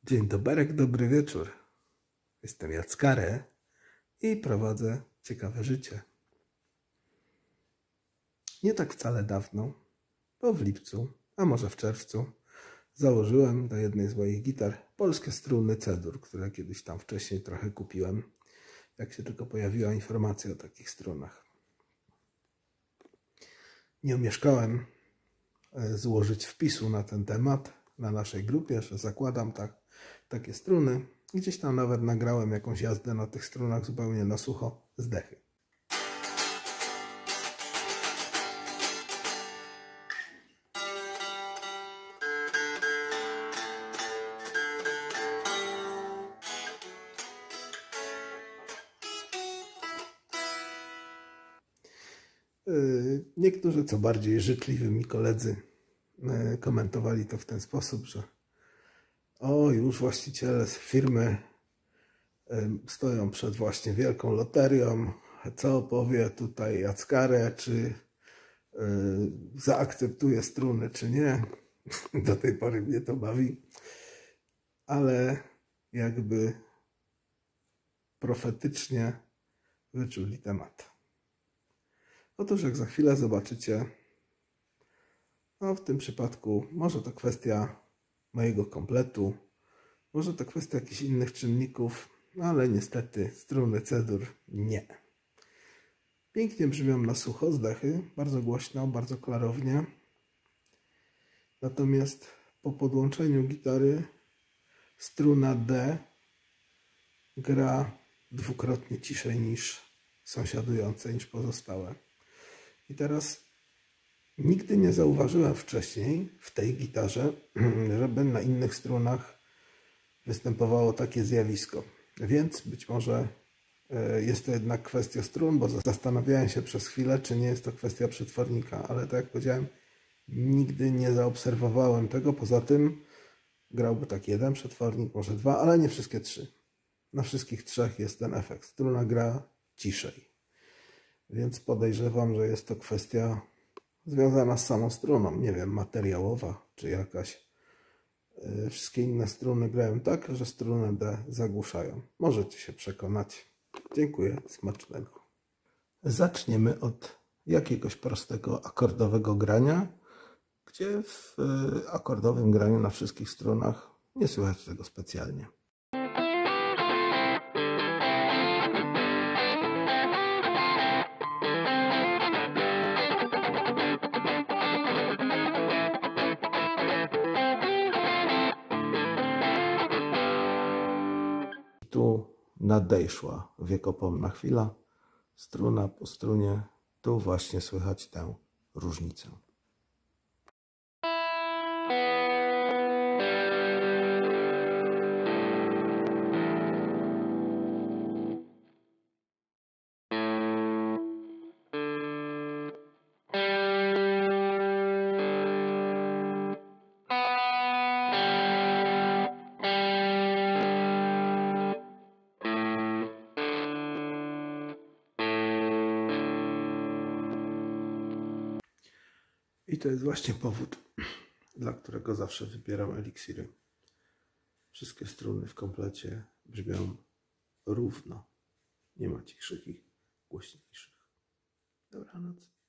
Dzień dobry, dobry wieczór. Jestem Jackarę i prowadzę ciekawe życie. Nie tak wcale dawno, bo w lipcu, a może w czerwcu, założyłem do jednej z moich gitar polskie struny C-dur, które kiedyś tam wcześniej trochę kupiłem, jak się tylko pojawiła informacja o takich strunach. Nie omieszkałem złożyć wpisu na ten temat na naszej grupie, że zakładam takie struny. Gdzieś tam nawet nagrałem jakąś jazdę na tych strunach zupełnie na sucho z dechy. Niektórzy, co bardziej życzliwi mi koledzy, komentowali to w ten sposób, że już właściciele firmy stoją przed właśnie wielką loterią. Co powie tutaj Jackarę, czy zaakceptuje struny, czy nie. Do tej pory mnie to bawi, ale jakby profetycznie wyczuli temat. Otóż jak za chwilę zobaczycie, w tym przypadku może to kwestia mojego kompletu, może to kwestia jakichś innych czynników, ale niestety struny C-dur nie. Pięknie brzmią na sucho z dechy, bardzo głośno, bardzo klarownie. Natomiast po podłączeniu gitary struna D gra dwukrotnie ciszej niż sąsiadujące, niż pozostałe. I teraz nigdy nie zauważyłem wcześniej w tej gitarze, żeby na innych strunach występowało takie zjawisko. Więc być może jest to jednak kwestia strun, bo zastanawiałem się przez chwilę, czy nie jest to kwestia przetwornika, ale tak jak powiedziałem, nigdy nie zaobserwowałem tego. Poza tym grałby tak jeden przetwornik, może dwa, ale nie wszystkie trzy. Na wszystkich trzech jest ten efekt. Struna gra ciszej. Więc podejrzewam, że jest to kwestia związana z samą struną. Nie wiem, materiałowa czy jakaś. Wszystkie inne struny grają tak, że strunę D zagłuszają. Możecie się przekonać. Dziękuję, smacznego. Zaczniemy od jakiegoś prostego akordowego grania, gdzie w akordowym graniu na wszystkich strunach nie słychać tego specjalnie. Tu nadejszła wiekopomna chwila, struna po strunie, tu właśnie słychać tę różnicę. I to jest właśnie powód, dla którego zawsze wybieram eliksiry. Wszystkie struny w komplecie brzmią równo. Nie ma cichszych i głośniejszych. Dobranoc.